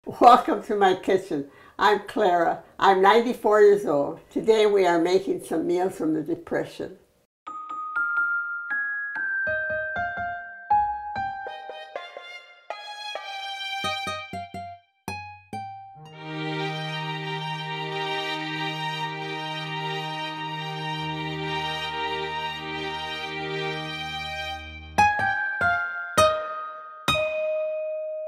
Welcome to my kitchen. I'm Clara. I'm 94 years old. Today we are making some meals from the Depression.